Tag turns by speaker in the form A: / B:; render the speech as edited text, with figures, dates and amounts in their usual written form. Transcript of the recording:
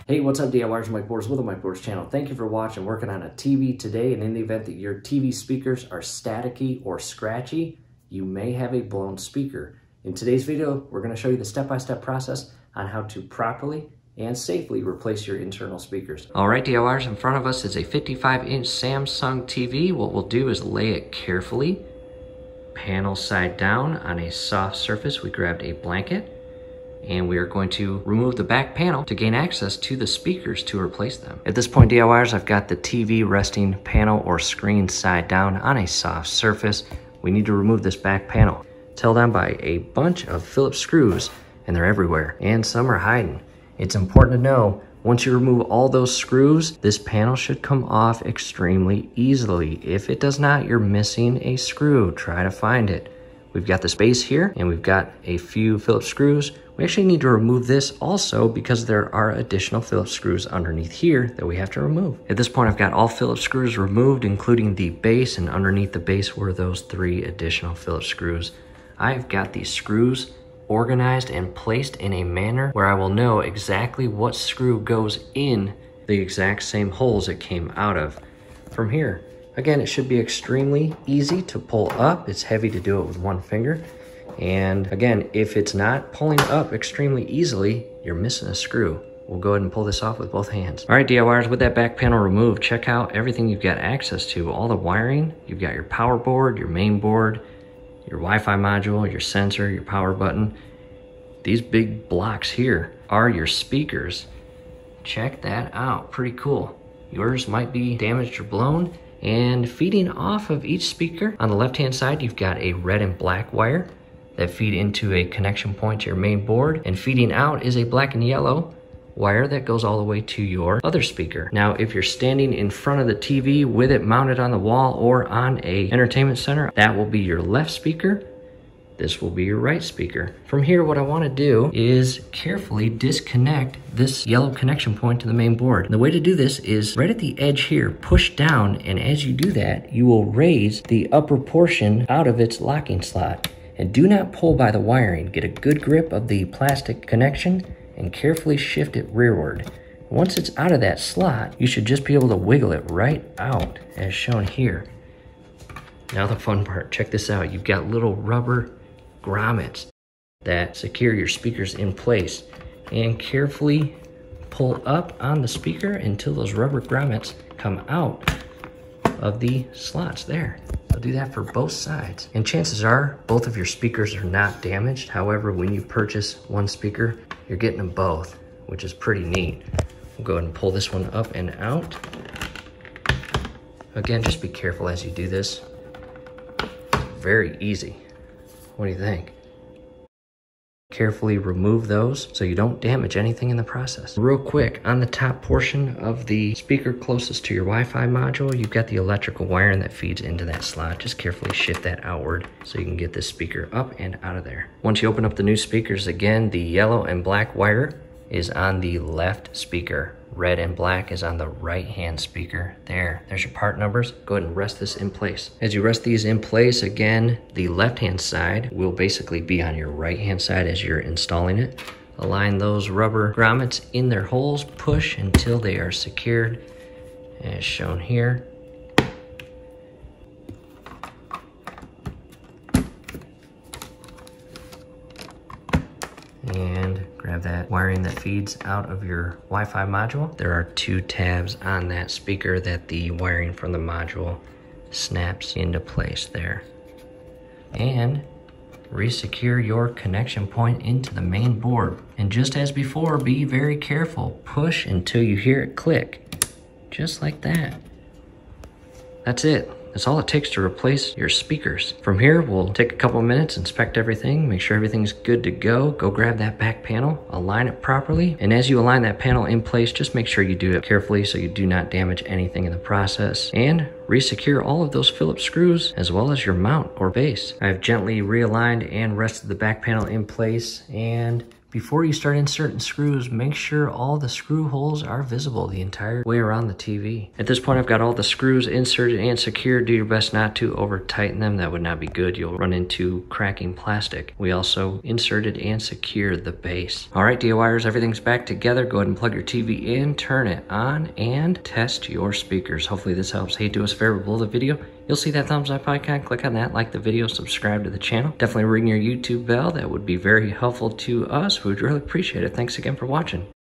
A: Hey, what's up, DIYers? Mike Borders with the Mike Borders channel. Thank you for watching. Working on a TV today, and in the event that your TV speakers are staticky or scratchy, you may have a blown speaker. In today's video, we're going to show you the step-by-step process on how to properly and safely replace your internal speakers. All right, DIYers, in front of us is a 55-inch Samsung TV. What we'll do is lay it carefully, panel side down on a soft surface. We grabbed a blanket, and we are going to remove the back panel to gain access to the speakers to replace them. At this point, DIYers, I've got the TV resting panel or screen side down on a soft surface. We need to remove this back panel. It's held on by a bunch of Phillips screws, and they're everywhere, and some are hiding. It's important to know, once you remove all those screws, this panel should come off extremely easily. If it does not, you're missing a screw. Try to find it. We've got the space here, and we've got a few Phillips screws. We actually need to remove this also because there are additional Phillips screws underneath here that we have to remove. At this point, I've got all Phillips screws removed, including the base, and underneath the base were those 3 additional Phillips screws. I've got these screws organized and placed in a manner where I will know exactly what screw goes in the exact same holes it came out of. From here, again, it should be extremely easy to pull up. It's heavy to do it with one finger. And again, if it's not pulling up extremely easily, you're missing a screw. We'll go ahead and pull this off with both hands. All right, DIYers, with that back panel removed, check out everything you've got access to. All the wiring, you've got your power board, your main board, your Wi-Fi module, your sensor, your power button. These big blocks here are your speakers. Check that out, pretty cool. Yours might be damaged or blown. And feeding off of each speaker, on the left-hand side, you've got a red and black wire that feed into a connection point to your main board, and feeding out is a black and yellow wire that goes all the way to your other speaker. Now, if you're standing in front of the TV with it mounted on the wall or on a entertainment center, that will be your left speaker. This will be your right speaker. From here, what I want to do is carefully disconnect this yellow connection point to the main board. And the way to do this is right at the edge here, push down, and as you do that, you will raise the upper portion out of its locking slot. And do not pull by the wiring. Get a good grip of the plastic connection and carefully shift it rearward. Once it's out of that slot, you should just be able to wiggle it right out as shown here. Now the fun part, check this out. You've got little rubber grommets that secure your speakers in place, and carefully pull up on the speaker until those rubber grommets come out of the slots there. I'll do that for both sides. And chances are both of your speakers are not damaged. However, when you purchase one speaker, you're getting them both, which is pretty neat. We'll go ahead and pull this one up and out. Again, just be careful as you do this. Very easy. What do you think? Carefully remove those so you don't damage anything in the process. Real quick, on the top portion of the speaker closest to your Wi-Fi module, you've got the electrical wiring that feeds into that slot. Just carefully shift that outward so you can get this speaker up and out of there. Once you open up the new speakers, again, the yellow and black wire is on the left speaker. Red and black is on the right-hand speaker. There's your part numbers. Go ahead and rest this in place. As you rest these in place, again, the left-hand side will basically be on your right-hand side as you're installing it. Align those rubber grommets in their holes, push until they are secured, as shown here. And grab that wiring that feeds out of your Wi-Fi module. There are 2 tabs on that speaker that the wiring from the module snaps into place there. And resecure your connection point into the main board. And just as before, be very careful. Push until you hear it click, just like that. That's it. That's all it takes to replace your speakers. From here, we'll take a couple of minutes, inspect everything, make sure everything's good to go. Go grab that back panel, align it properly. And as you align that panel in place, just make sure you do it carefully so you do not damage anything in the process. And resecure all of those Phillips screws as well as your mount or base. I've gently realigned and rested the back panel in place, and Before you start inserting screws, make sure all the screw holes are visible the entire way around the TV. At this point, I've got all the screws inserted and secured. Do your best not to over tighten them. That would not be good. You'll run into cracking plastic. We also inserted and secured the base. All right, DIYers, everything's back together. Go ahead and plug your TV in, turn it on, and test your speakers. Hopefully this helps. Hey, do us a favor, below the video, you'll see that thumbs up icon. Click on that, like the video, subscribe to the channel. Definitely ring your YouTube bell. That would be very helpful to us. We would really appreciate it. Thanks again for watching.